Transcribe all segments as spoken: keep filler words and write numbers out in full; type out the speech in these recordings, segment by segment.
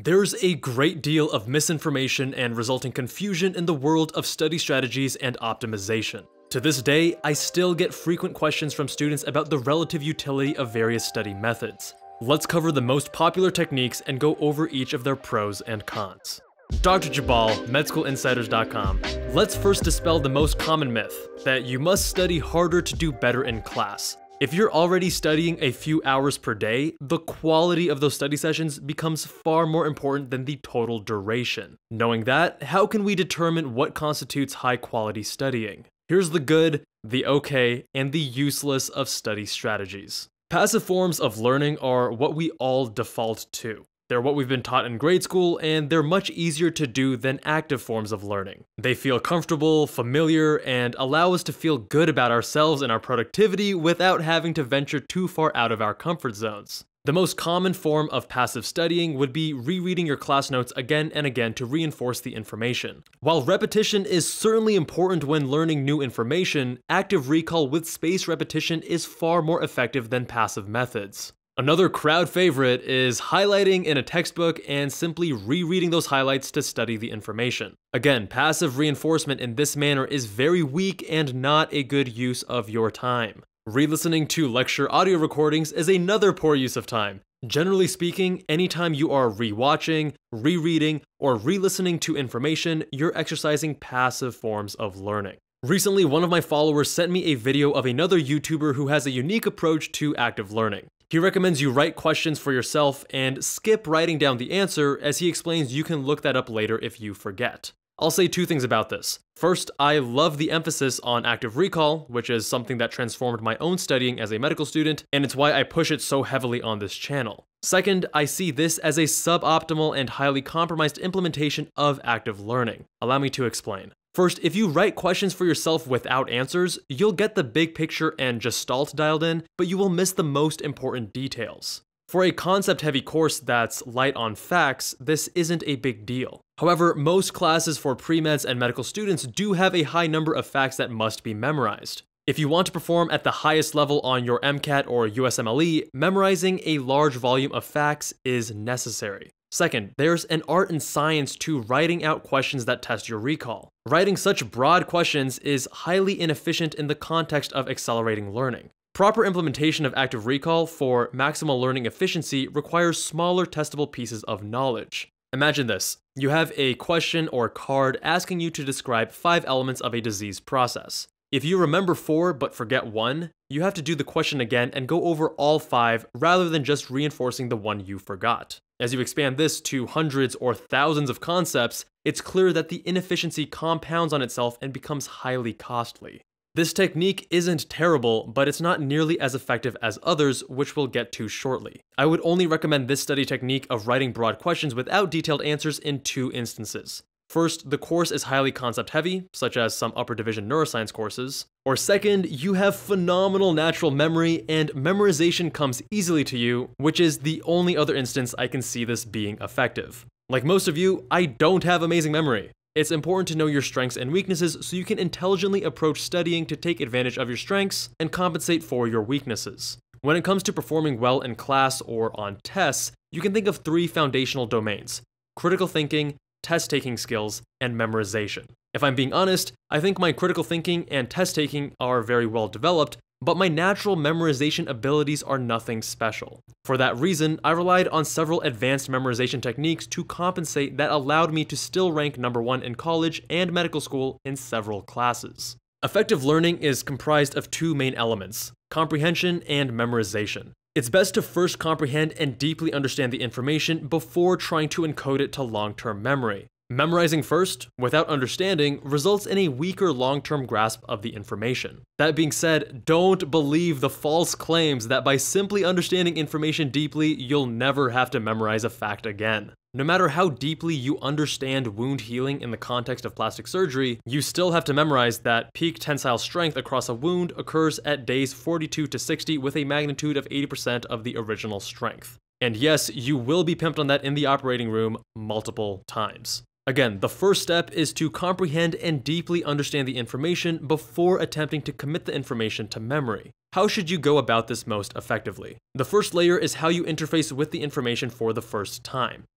There's a great deal of misinformation and resulting confusion in the world of study strategies and optimization. To this day, I still get frequent questions from students about the relative utility of various study methods. Let's cover the most popular techniques and go over each of their pros and cons. Doctor Jabal, med school insiders dot com. Let's first dispel the most common myth, that you must study harder to do better in class. If you're already studying a few hours per day, the quality of those study sessions becomes far more important than the total duration. Knowing that, how can we determine what constitutes high-quality studying? Here's the good, the okay, and the useless of study strategies. Passive forms of learning are what we all default to. They're what we've been taught in grade school, and they're much easier to do than active forms of learning. They feel comfortable, familiar, and allow us to feel good about ourselves and our productivity without having to venture too far out of our comfort zones. The most common form of passive studying would be rereading your class notes again and again to reinforce the information. While repetition is certainly important when learning new information, active recall with spaced repetition is far more effective than passive methods. Another crowd favorite is highlighting in a textbook and simply rereading those highlights to study the information. Again, passive reinforcement in this manner is very weak and not a good use of your time. Re-listening to lecture audio recordings is another poor use of time. Generally speaking, anytime you are re-watching, rereading, or re-listening to information, you're exercising passive forms of learning. Recently, one of my followers sent me a video of another YouTuber who has a unique approach to active learning. He recommends you write questions for yourself and skip writing down the answer, as he explains you can look that up later if you forget. I'll say two things about this. First, I love the emphasis on active recall, which is something that transformed my own studying as a medical student, and it's why I push it so heavily on this channel. Second, I see this as a suboptimal and highly compromised implementation of active learning. Allow me to explain. First, if you write questions for yourself without answers, you'll get the big picture and gestalt dialed in, but you will miss the most important details. For a concept-heavy course that's light on facts, this isn't a big deal. However, most classes for pre-meds and medical students do have a high number of facts that must be memorized. If you want to perform at the highest level on your MCAT or U S M L E, memorizing a large volume of facts is necessary. Second, there's an art and science to writing out questions that test your recall. Writing such broad questions is highly inefficient in the context of accelerating learning. Proper implementation of active recall for maximal learning efficiency requires smaller testable pieces of knowledge. Imagine this. You have a question or card asking you to describe five elements of a disease process. If you remember four but forget one, you have to do the question again and go over all five rather than just reinforcing the one you forgot. As you expand this to hundreds or thousands of concepts, it's clear that the inefficiency compounds on itself and becomes highly costly. This technique isn't terrible, but it's not nearly as effective as others, which we'll get to shortly. I would only recommend this study technique of writing broad questions without detailed answers in two instances. First, the course is highly concept-heavy, such as some upper division neuroscience courses. Or second, you have phenomenal natural memory and memorization comes easily to you, which is the only other instance I can see this being effective. Like most of you, I don't have amazing memory. It's important to know your strengths and weaknesses so you can intelligently approach studying to take advantage of your strengths and compensate for your weaknesses. When it comes to performing well in class or on tests, you can think of three foundational domains: critical thinking, test-taking skills, and memorization. If I'm being honest, I think my critical thinking and test-taking are very well developed, but my natural memorization abilities are nothing special. For that reason, I relied on several advanced memorization techniques to compensate that allowed me to still rank number one in college and medical school in several classes. Effective learning is comprised of two main elements: comprehension and memorization. It's best to first comprehend and deeply understand the information before trying to encode it to long-term memory. Memorizing first, without understanding, results in a weaker long-term grasp of the information. That being said, don't believe the false claims that by simply understanding information deeply, you'll never have to memorize a fact again. No matter how deeply you understand wound healing in the context of plastic surgery, you still have to memorize that peak tensile strength across a wound occurs at days forty-two to sixty with a magnitude of eighty percent of the original strength. And yes, you will be pimped on that in the operating room multiple times. Again, the first step is to comprehend and deeply understand the information before attempting to commit the information to memory. How should you go about this most effectively? The first layer is how you interface with the information for the first time.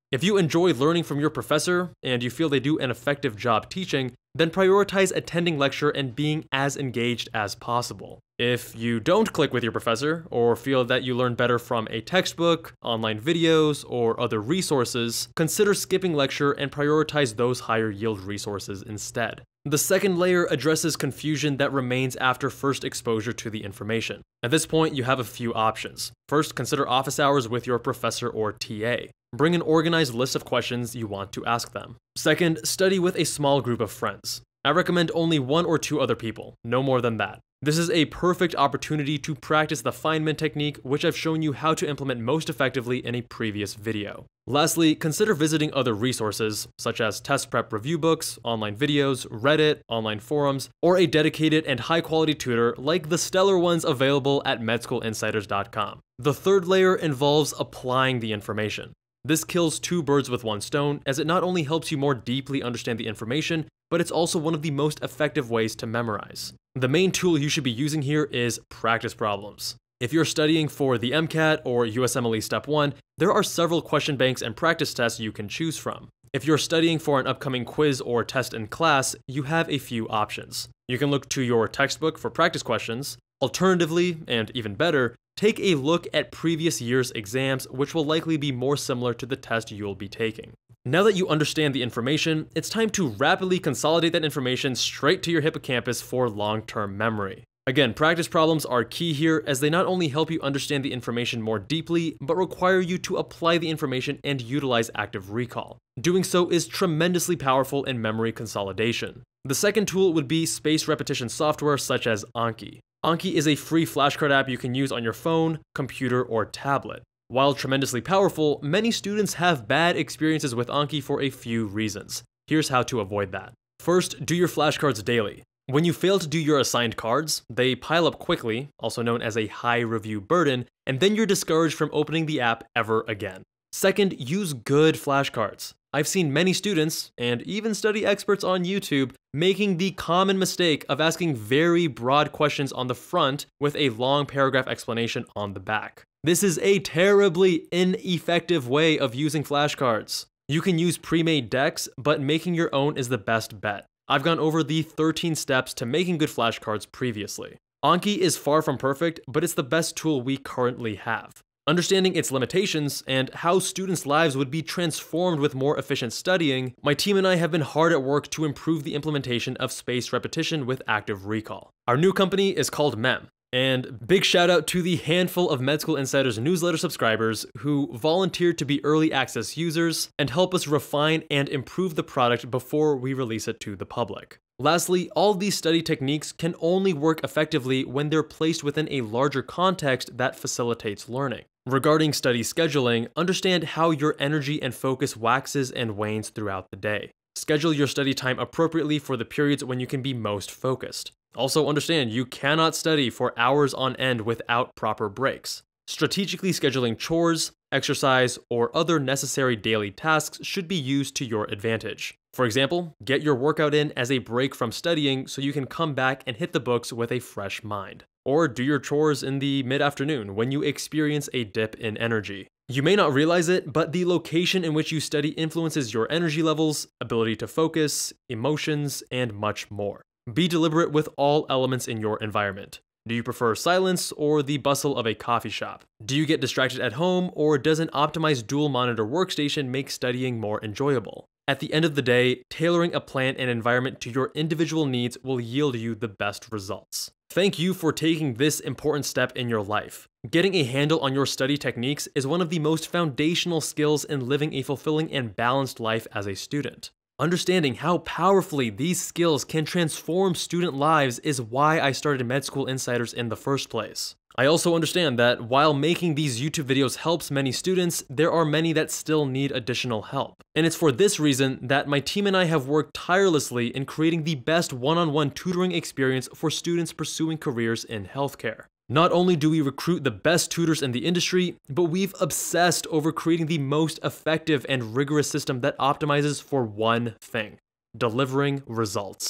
If you enjoy learning from your professor and you feel they do an effective job teaching, then prioritize attending lecture and being as engaged as possible. If you don't click with your professor, or feel that you learn better from a textbook, online videos, or other resources, consider skipping lecture and prioritize those higher yield resources instead. The second layer addresses confusion that remains after first exposure to the information. At this point, you have a few options. First, consider office hours with your professor or T A. Bring an organized list of questions you want to ask them. Second, study with a small group of friends. I recommend only one or two other people, no more than that. This is a perfect opportunity to practice the Feynman technique, which I've shown you how to implement most effectively in a previous video. Lastly, consider visiting other resources, such as test prep review books, online videos, Reddit, online forums, or a dedicated and high-quality tutor like the stellar ones available at med school insiders dot com. The third layer involves applying the information. This kills two birds with one stone, as it not only helps you more deeply understand the information, but it's also one of the most effective ways to memorize. The main tool you should be using here is practice problems. If you're studying for the MCAT or U S M L E Step one, there are several question banks and practice tests you can choose from. If you're studying for an upcoming quiz or test in class, you have a few options. You can look to your textbook for practice questions. Alternatively, and even better, take a look at previous year's exams, which will likely be more similar to the test you'll be taking. Now that you understand the information, it's time to rapidly consolidate that information straight to your hippocampus for long-term memory. Again, practice problems are key here, as they not only help you understand the information more deeply, but require you to apply the information and utilize active recall. Doing so is tremendously powerful in memory consolidation. The second tool would be spaced repetition software such as Anki. Anki is a free flashcard app you can use on your phone, computer, or tablet. While tremendously powerful, many students have bad experiences with Anki for a few reasons. Here's how to avoid that. First, do your flashcards daily. When you fail to do your assigned cards, they pile up quickly, also known as a high review burden, and then you're discouraged from opening the app ever again. Second, use good flashcards. I've seen many students, and even study experts on YouTube, making the common mistake of asking very broad questions on the front with a long paragraph explanation on the back. This is a terribly ineffective way of using flashcards. You can use pre-made decks, but making your own is the best bet. I've gone over the thirteen steps to making good flashcards previously. Anki is far from perfect, but it's the best tool we currently have. Understanding its limitations and how students' lives would be transformed with more efficient studying, my team and I have been hard at work to improve the implementation of spaced repetition with active recall. Our new company is called Mem. And big shout out to the handful of Med School Insiders newsletter subscribers who volunteered to be early access users and help us refine and improve the product before we release it to the public. Lastly, all these study techniques can only work effectively when they're placed within a larger context that facilitates learning. Regarding study scheduling, understand how your energy and focus waxes and wanes throughout the day. Schedule your study time appropriately for the periods when you can be most focused. Also understand you cannot study for hours on end without proper breaks. Strategically scheduling chores, exercise, or other necessary daily tasks should be used to your advantage. For example, get your workout in as a break from studying so you can come back and hit the books with a fresh mind. Or do your chores in the mid-afternoon when you experience a dip in energy. You may not realize it, but the location in which you study influences your energy levels, ability to focus, emotions, and much more. Be deliberate with all elements in your environment. Do you prefer silence or the bustle of a coffee shop? Do you get distracted at home, or does an optimized dual monitor workstation make studying more enjoyable? At the end of the day, tailoring a plan and environment to your individual needs will yield you the best results. Thank you for taking this important step in your life. Getting a handle on your study techniques is one of the most foundational skills in living a fulfilling and balanced life as a student. Understanding how powerfully these skills can transform student lives is why I started Med School Insiders in the first place. I also understand that while making these YouTube videos helps many students, there are many that still need additional help. And it's for this reason that my team and I have worked tirelessly in creating the best one-on-one tutoring experience for students pursuing careers in healthcare. Not only do we recruit the best tutors in the industry, but we've obsessed over creating the most effective and rigorous system that optimizes for one thing: delivering results.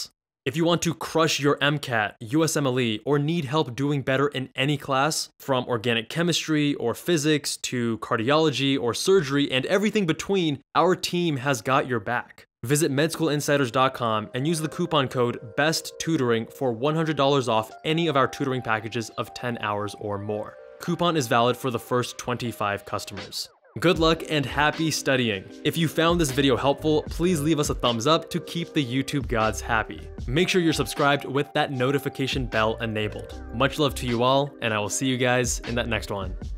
If you want to crush your MCAT, U S M L E, or need help doing better in any class, from organic chemistry or physics to cardiology or surgery and everything between, our team has got your back. Visit med school insiders dot com and use the coupon code BESTTutoring for one hundred dollars off any of our tutoring packages of ten hours or more. Coupon is valid for the first twenty-five customers. Good luck and happy studying! If you found this video helpful, please leave us a thumbs up to keep the YouTube gods happy. Make sure you're subscribed with that notification bell enabled. Much love to you all, and I will see you guys in that next one.